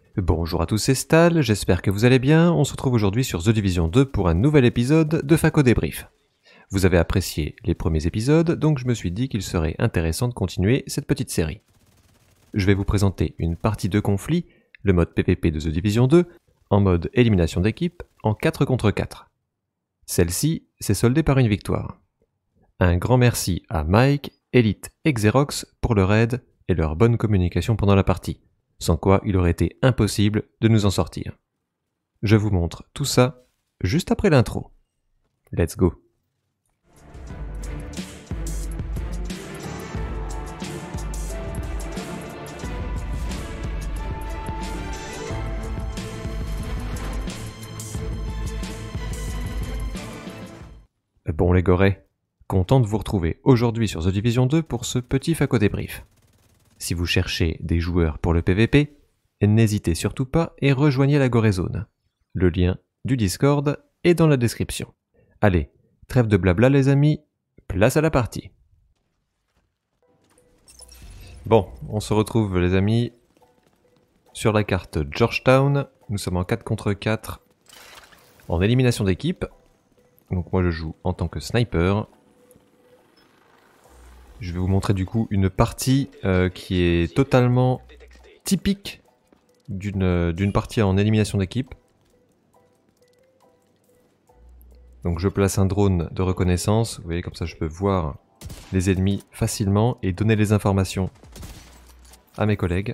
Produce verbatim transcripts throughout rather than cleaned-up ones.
Bonjour à tous, c'est Stal, j'espère que vous allez bien. On se retrouve aujourd'hui sur The Division deux pour un nouvel épisode de Faco Débrief. Vous avez apprécié les premiers épisodes, donc je me suis dit qu'il serait intéressant de continuer cette petite série. Je vais vous présenter une partie de conflit, le mode P V P de The Division deux, en mode élimination d'équipe, en quatre contre quatre. Celle-ci s'est soldée par une victoire. Un grand merci à Mike, Elite et Xerox pour leur aide et leur bonne communication pendant la partie, sans quoi il aurait été impossible de nous en sortir. Je vous montre tout ça juste après l'intro. Let's go. Bon les gorets, content de vous retrouver aujourd'hui sur The Division deux pour ce petit Faco Débrief. Si vous cherchez des joueurs pour le P V P, n'hésitez surtout pas et rejoignez la Gorézone. Le lien du Discord est dans la description. Allez, trêve de blabla les amis, place à la partie. Bon, on se retrouve les amis sur la carte Georgetown. Nous sommes en quatre contre quatre en élimination d'équipe. Donc moi je joue en tant que sniper. Je vais vous montrer du coup une partie euh, qui est totalement typique d'une d'une partie en élimination d'équipe. Donc je place un drone de reconnaissance, vous voyez comme ça je peux voir les ennemis facilement et donner les informations à mes collègues.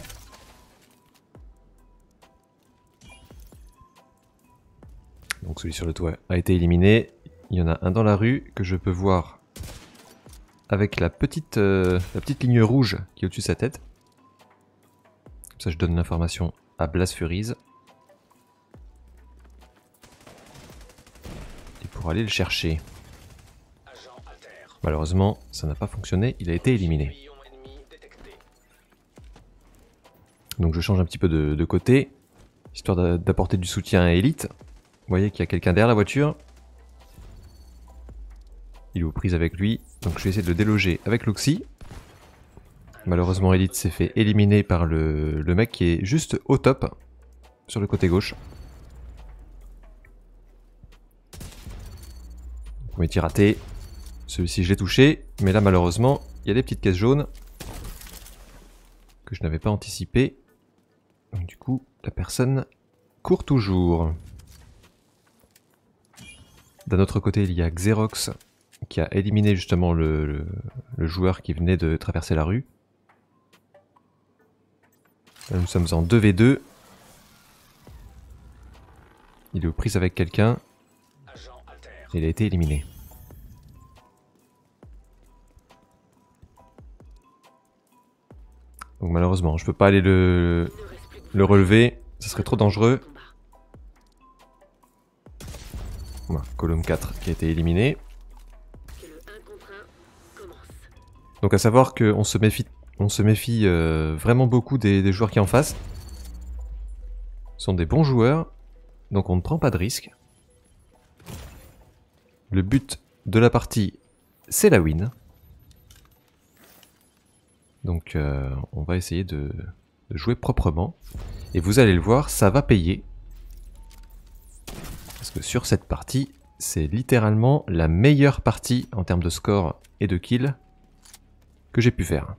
Donc celui sur le toit a été éliminé. Il y en a un dans la rue que je peux voir avec la petite, euh, la petite ligne rouge qui est au-dessus de sa tête. Comme ça je donne l'information à Blasfuries. Et pour aller le chercher. Malheureusement ça n'a pas fonctionné, il a été éliminé. Donc je change un petit peu de, de côté, histoire d'apporter du soutien à Elite. Vous voyez qu'il y a quelqu'un derrière la voiture. Il est aux prises avec lui, donc je vais essayer de le déloger avec l'Oxy. Malheureusement Elite s'est fait éliminer par le, le mec qui est juste au top, sur le côté gauche. Premier tir raté. Celui-ci je l'ai touché, mais là malheureusement il y a des petites caisses jaunes que je n'avais pas anticipées. Donc du coup la personne court toujours. D'un autre côté, il y a Xerox qui a éliminé justement le, le, le joueur qui venait de traverser la rue. Là, nous sommes en deux v deux. Il est aux prises avec quelqu'un. Il a été éliminé. Donc malheureusement, je peux pas aller le, le relever. Ce serait trop dangereux. Voilà, colonne quatre qui a été éliminé. Donc à savoir qu'on se méfie, on se méfie euh, vraiment beaucoup des, des joueurs qui en face. Ce sont des bons joueurs, donc on ne prend pas de risques. Le but de la partie, c'est la win. Donc euh, on va essayer de, de jouer proprement. Et vous allez le voir, ça va payer. Parce que sur cette partie, c'est littéralement la meilleure partie en termes de score et de kills que j'ai pu faire.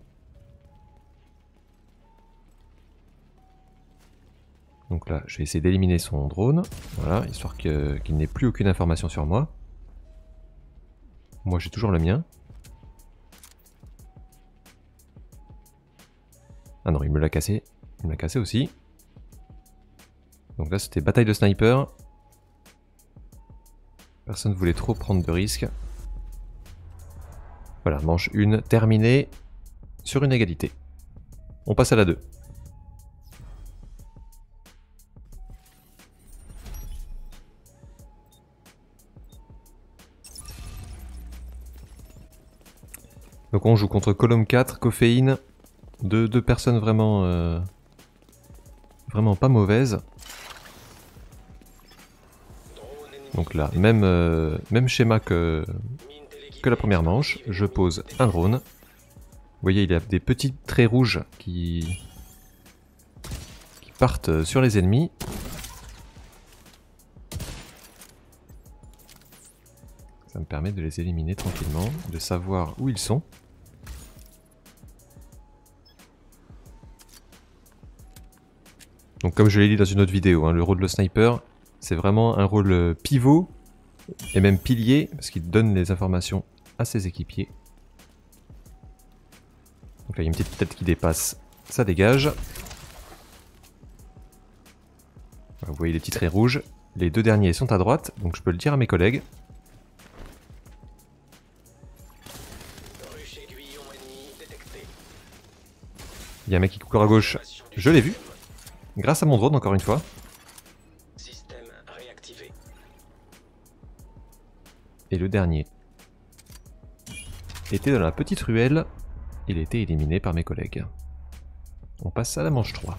Donc là, je vais essayer d'éliminer son drone, voilà, histoire que, qu'il n'ait plus aucune information sur moi. Moi, j'ai toujours le mien. Ah non, il me l'a cassé. Il me l'a cassé aussi. Donc là, c'était bataille de sniper. Personne ne voulait trop prendre de risques. Voilà, manche un terminée sur une égalité. On passe à la deux. Donc on joue contre Column quatre, Coféine. Deux, deux personnes vraiment, euh, vraiment pas mauvaises. Donc là, même, euh, même schéma que, que la première manche. Je pose un drone. Vous voyez, il y a des petits traits rouges qui, qui partent sur les ennemis. Ça me permet de les éliminer tranquillement, de savoir où ils sont. Donc comme je l'ai dit dans une autre vidéo, hein, le rôle de sniper, c'est vraiment un rôle pivot et même pilier, parce qu'il donne les informations à ses équipiers. Donc là il y a une petite tête qui dépasse, ça dégage. Vous voyez les petits traits rouges, les deux derniers sont à droite, donc je peux le dire à mes collègues. Il y a un mec qui court à gauche, je l'ai vu. Grâce à mon drone, encore une fois. Système réactivé. Et le dernier était dans la petite ruelle. Il a été éliminé par mes collègues. On passe à la manche trois.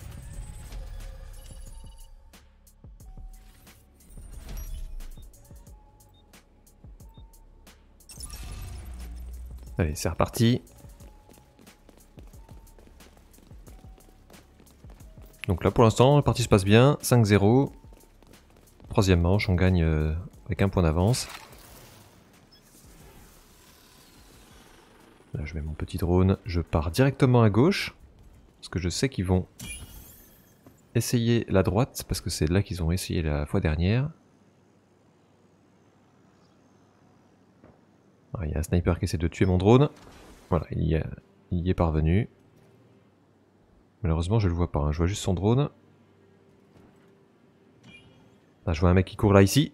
Allez, c'est reparti. Donc là pour l'instant la partie se passe bien, cinq zéro. Troisième manche, on gagne euh, avec un point d'avance. Là je mets mon petit drone, je pars directement à gauche. Parce que je sais qu'ils vont essayer la droite, parce que c'est là qu'ils ont essayé la fois dernière. Alors, il y a un sniper qui essaie de tuer mon drone. Voilà, il y, a, il y est parvenu. Malheureusement je le vois pas, hein. Je vois juste son drone. Là je vois un mec qui court là ici.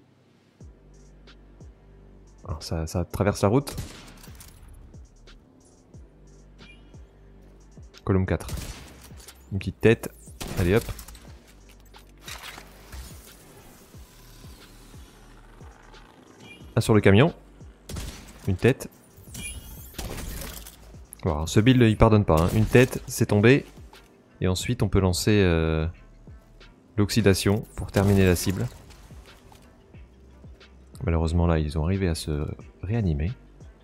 Alors, ça, ça traverse la route. Column quatre. Une petite tête. Allez hop. Un sur le camion. Une tête. Voilà, ce build il pardonne pas, hein. Une tête, c'est tombé. Et ensuite on peut lancer euh, l'oxydation pour terminer la cible. Malheureusement là ils ont arrivé à se réanimer.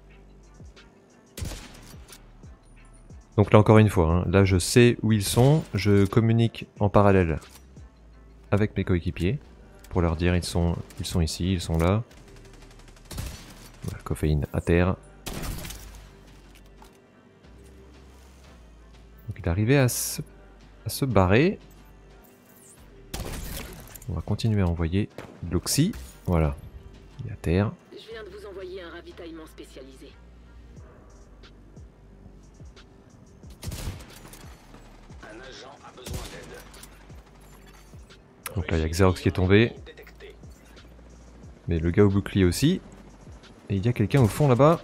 Donc là encore une fois, hein, là je sais où ils sont, je communique en parallèle avec mes coéquipiers pour leur dire ils sont, ils sont ici, ils sont là. Voilà, Coféine à terre. Donc il est arrivé à se, à se barrer. On va continuer à envoyer de l'oxy. Voilà, il est à terre. Je viens de vous envoyer un ravitaillement spécialisé. Un agent a besoin d'aide. Donc là il y a Xerox qui est tombé. Mais le gars au bouclier aussi. Et il y a quelqu'un au fond là-bas.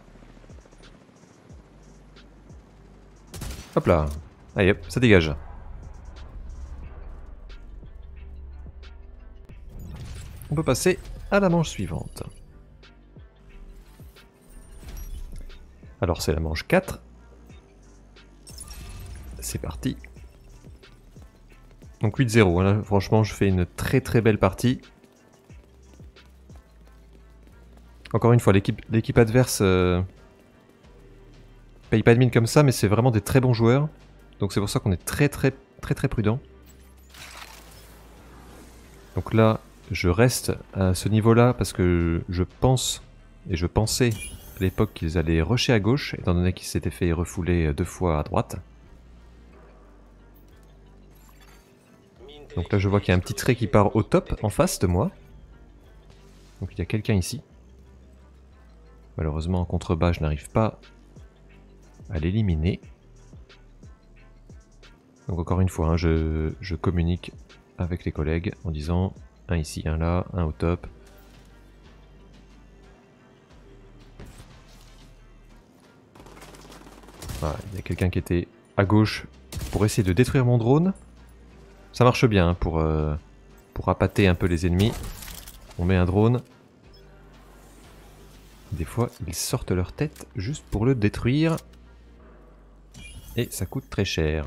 Hop là. Allez hop, ça dégage. On peut passer à la manche suivante. Alors c'est la manche quatre. C'est parti. Donc huit zéro, hein, franchement je fais une très très belle partie. Encore une fois, l'équipe l'équipe adverse euh, paye pas de mine comme ça, mais c'est vraiment des très bons joueurs. Donc c'est pour ça qu'on est très très très très prudent. Donc là, je reste à ce niveau-là parce que je pense, et je pensais à l'époque qu'ils allaient rusher à gauche, étant donné qu'ils s'étaient fait refouler deux fois à droite. Donc là je vois qu'il y a un petit trait qui part au top, en face de moi. Donc il y a quelqu'un ici. Malheureusement en contrebas je n'arrive pas à l'éliminer. Donc encore une fois, hein, je, je communique avec les collègues en disant un ici, un là, un au top. Voilà, il y a quelqu'un qui était à gauche pour essayer de détruire mon drone. Ça marche bien hein, pour, euh, pour appâter un peu les ennemis. On met un drone. Des fois, ils sortent leur tête juste pour le détruire. Et ça coûte très cher.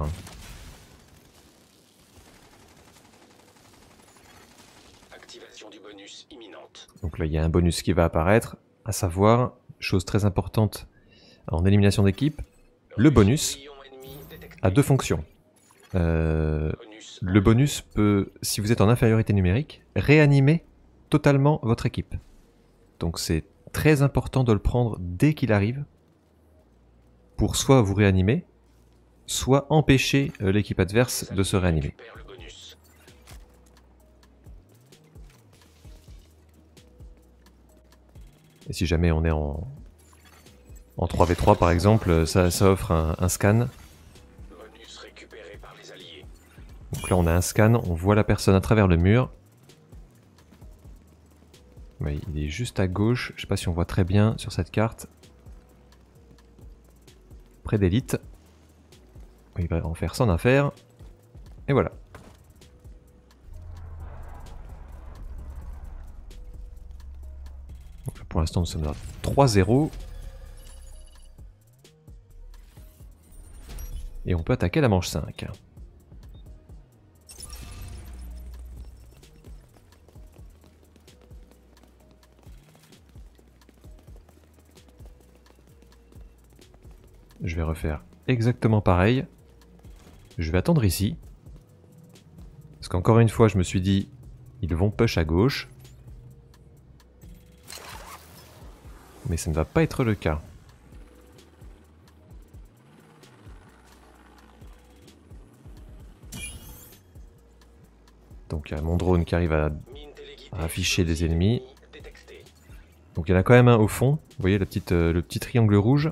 Activation du bonus imminente. Donc là, il y a un bonus qui va apparaître. À savoir, chose très importante en élimination d'équipe, le bonus a deux fonctions. Euh, le bonus peut, si vous êtes en infériorité numérique, réanimer totalement votre équipe. Donc c'est très important de le prendre dès qu'il arrive, pour soit vous réanimer, soit empêcher euh, l'équipe adverse de se réanimer. Récupère le bonus. Et si jamais on est en, en trois v trois par exemple, ça, ça offre un, un scan. Bonus récupéré par les alliés. Donc là on a un scan, on voit la personne à travers le mur. Oui, il est juste à gauche, je sais pas si on voit très bien sur cette carte. Près d'élite. Il va en faire son affaire. Et voilà. Donc là, pour l'instant nous sommes à trois zéro. Et on peut attaquer la manche cinq. Je vais refaire exactement pareil. Je vais attendre ici. Parce qu'encore une fois, je me suis dit, ils vont push à gauche. Mais ça ne va pas être le cas. Donc il y a mon drone qui arrive à, à afficher des ennemis. Donc il y en a quand même un au fond. Vous voyez la petite, euh, le petit triangle rouge.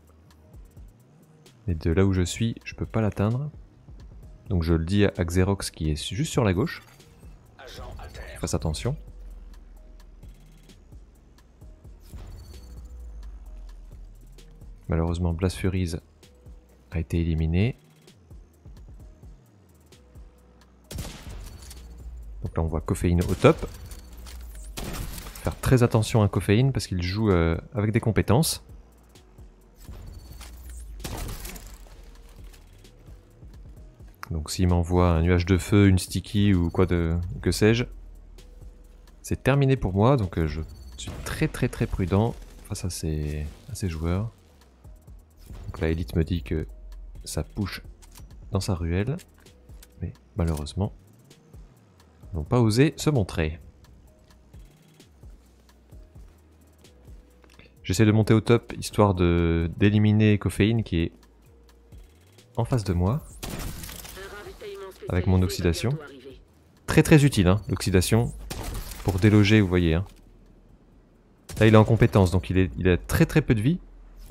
Et de là où je suis, je peux pas l'atteindre. Donc je le dis à Xerox qui est juste sur la gauche. Fasse attention. Malheureusement, Blast Furies a été éliminé. Donc là on voit Coféine au top. Faire très attention à Coféine parce qu'il joue euh, avec des compétences. Donc s'il m'envoie un nuage de feu, une sticky ou quoi de que sais-je, c'est terminé pour moi. Donc euh, je suis très très très prudent face à ces, à ces joueurs. Donc la élite me dit que ça push dans sa ruelle, mais malheureusement, ils n'ont pas osé se montrer. J'essaie de monter au top histoire de d'éliminer Coféine qui est en face de moi. Avec mon oxydation. Très très utile hein, l'oxydation. Pour déloger, vous voyez. Hein. Là il est en compétence, donc il, est, il a très très peu de vie.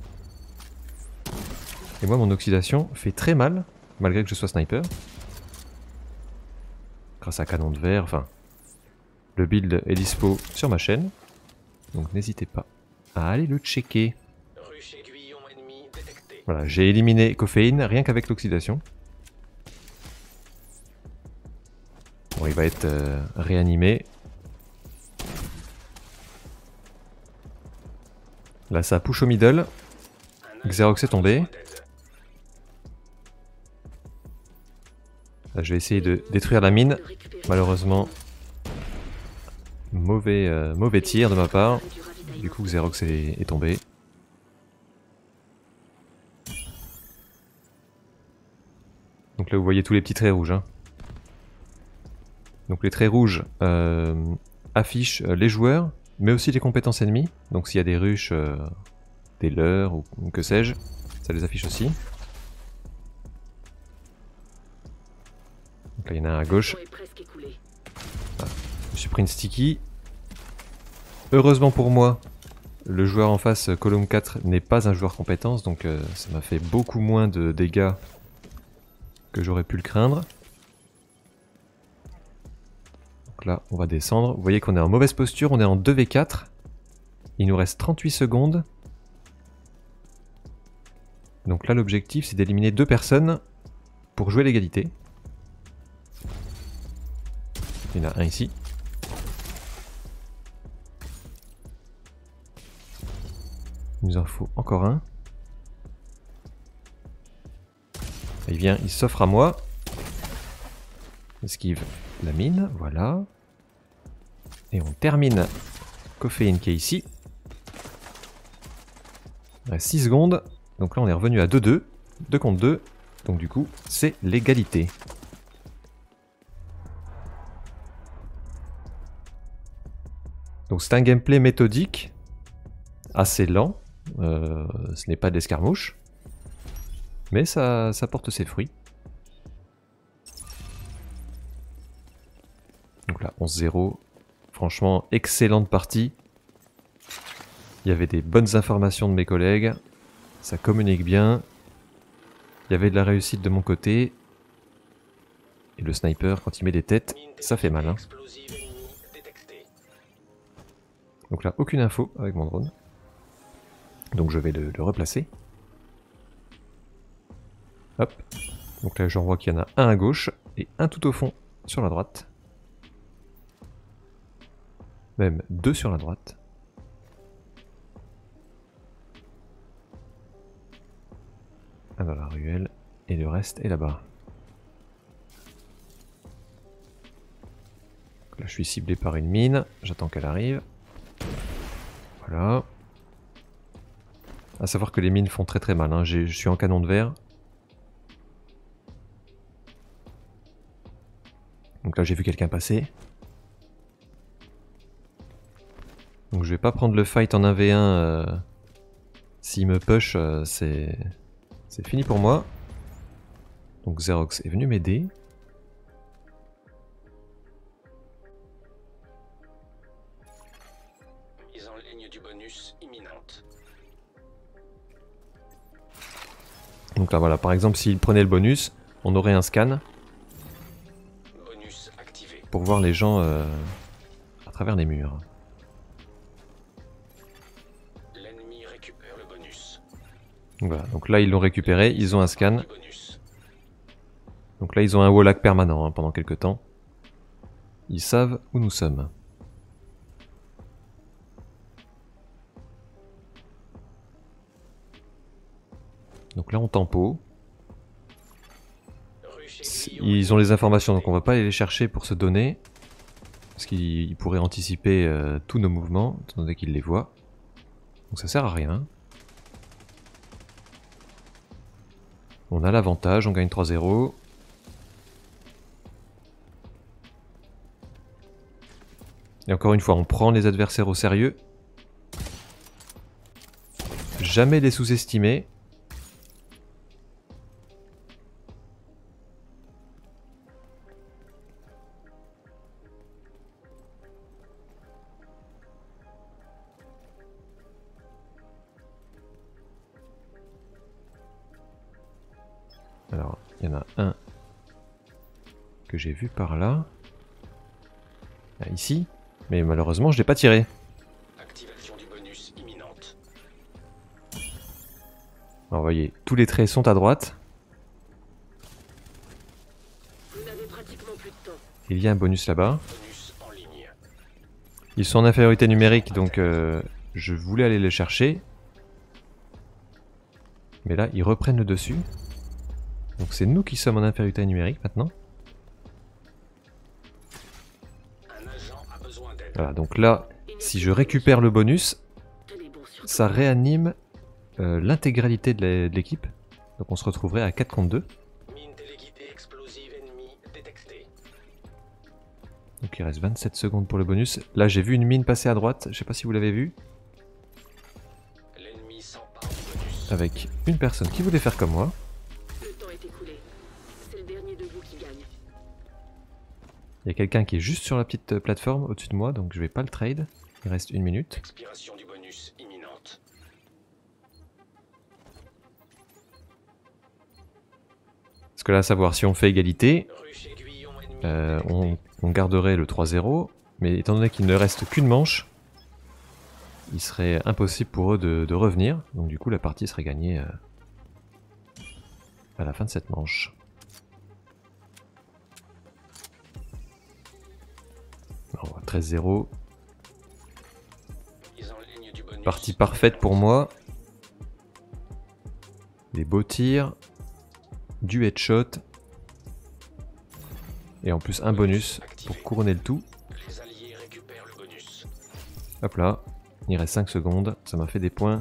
Et moi mon oxydation fait très mal, malgré que je sois sniper. Grâce à canon de verre, enfin... Le build est dispo sur ma chaîne. Donc n'hésitez pas à aller le checker. Voilà, j'ai éliminé Coféine rien qu'avec l'oxydation. Bon, il va être euh, réanimé. Là, ça push au middle. Xerox est tombé. Là, je vais essayer de détruire la mine. Malheureusement, mauvais, euh, mauvais tir de ma part. Du coup, Xerox est, est tombé. Donc là, vous voyez tous les petits traits rouges. Hein. Donc les traits rouges euh, affichent les joueurs, mais aussi les compétences ennemies. Donc s'il y a des rushs, euh, des leurres ou, ou que sais-je, ça les affiche aussi. Donc là il y en a un à gauche. Voilà. Je me suis pris une sticky. Heureusement pour moi, le joueur en face, Column quatre, n'est pas un joueur compétence, donc euh, ça m'a fait beaucoup moins de dégâts que j'aurais pu le craindre. Donc là, on va descendre. Vous voyez qu'on est en mauvaise posture, on est en deux v quatre. Il nous reste trente-huit secondes. Donc là, l'objectif, c'est d'éliminer deux personnes pour jouer l'égalité. Il y en a un ici. Il nous en faut encore un. Il vient, il s'offre à moi. Esquive la mine, voilà. Et on termine Coféine qui est ici. Il reste six secondes. Donc là on est revenu à deux deux. deux contre deux. Donc du coup c'est l'égalité. Donc c'est un gameplay méthodique, assez lent, euh, ce n'est pas de l'escarmouche, mais ça, ça porte ses fruits. Donc là, onze zéro, franchement, excellente partie. Il y avait des bonnes informations de mes collègues, ça communique bien, il y avait de la réussite de mon côté, et le sniper, quand il met des têtes, ça fait mal. Hein. Donc là, aucune info avec mon drone. Donc je vais le, le replacer. Hop. Donc là, j'en vois qu'il y en a un à gauche et un tout au fond sur la droite. Même deux sur la droite. Un dans la ruelle et le reste est là-bas. Là, je suis ciblé par une mine. J'attends qu'elle arrive. Voilà. À savoir que les mines font très très mal. Hein. Je suis en canon de verre. Donc là, j'ai vu quelqu'un passer. Donc je vais pas prendre le fight en un v un. Euh, S'il me push, euh, c'est c'est fini pour moi. Donc Xerox est venu m'aider. Mise en ligne du bonus imminente. Donc là voilà, par exemple, s'il prenait le bonus, on aurait un scan. Bonus activé. Pour voir les gens euh, à travers les murs. L'ennemi récupère le bonus. Donc voilà, donc là ils l'ont récupéré, ils ont un scan. Du bonus. Donc là ils ont un wallhack permanent hein, pendant quelques temps. Ils savent où nous sommes. Donc là on tempo. Ils ont les informations donc on va pas aller les chercher pour se donner. Parce qu'ils pourraient anticiper euh, tous nos mouvements, étant donné qu'ils les voient. Donc ça sert à rien. On a l'avantage, on gagne trois zéro. Et encore une fois, on prend les adversaires au sérieux. Jamais les sous-estimer. Alors, il y en a un que j'ai vu par là. Là, ici. Mais malheureusement, je l'ai pas tiré. Activation du bonus imminente. Alors, vous voyez, tous les traits sont à droite. Vous n'avez pratiquement plus de temps. Il y a un bonus là-bas. Bonus en ligne. Ils sont en infériorité numérique, donc euh, je voulais aller les chercher. Mais là, ils reprennent le dessus. Donc c'est nous qui sommes en infériorité numérique maintenant. Un agent a besoin d'aide. Voilà, donc là, si je récupère le bonus, Tenez bon sur ça réanime euh, l'intégralité de l'équipe. Donc on se retrouverait à quatre contre deux. Mine téléguidée explosive ennemie détectée. Donc il reste vingt-sept secondes pour le bonus. Là j'ai vu une mine passer à droite, je sais pas si vous l'avez vu. L'ennemi s'empare du bonus. Avec une personne qui voulait faire comme moi. le temps est écoulé. C'est le dernier de vous qui gagne. Il y a quelqu'un qui est juste sur la petite plateforme au-dessus de moi, donc je vais pas le trade. Il reste une minute. Expiration du bonus imminente. Parce que là, à savoir, si on fait égalité, Ruche aiguillon ennemi euh, détecté. on, on garderait le trois zéro. Mais étant donné qu'il ne reste qu'une manche, il serait impossible pour eux de, de revenir. Donc du coup, la partie serait gagnée euh, à la fin de cette manche. Alors, treize zéro. Mise en ligne du bonus Partie parfaite pour moi. Des beaux tirs. Du headshot. Et en plus un bonus pour couronner le tout. Les alliés récupèrent le bonus. Hop là. Il reste cinq secondes. Ça m'a fait des points.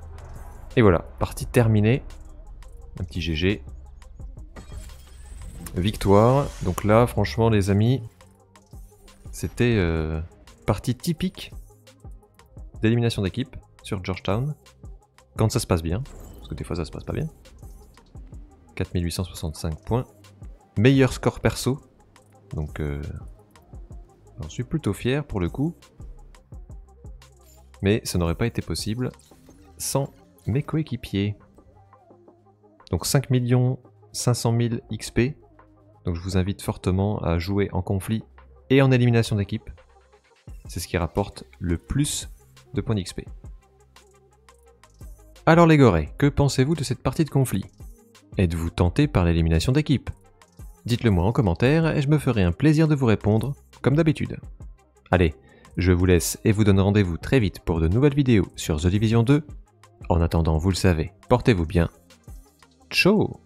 Et voilà. Partie terminée. Un petit G G. victoire. Donc là, franchement, les amis, c'était euh, partie typique d'élimination d'équipe sur Georgetown. Quand ça se passe bien, parce que des fois ça se passe pas bien. quatre mille huit cent soixante-cinq points. Meilleur score perso. Donc euh, j'en suis plutôt fier pour le coup. Mais ça n'aurait pas été possible sans mes coéquipiers. Donc cinq millions cinq cent mille X P. Donc je vous invite fortement à jouer en conflit et en élimination d'équipe. C'est ce qui rapporte le plus de points d'X P. Alors les gorés, que pensez-vous de cette partie de conflit? Êtes-vous tenté par l'élimination d'équipe? Dites-le moi en commentaire et je me ferai un plaisir de vous répondre, comme d'habitude. Allez, je vous laisse et vous donne rendez-vous très vite pour de nouvelles vidéos sur The Division deux. En attendant, vous le savez, portez-vous bien. Ciao!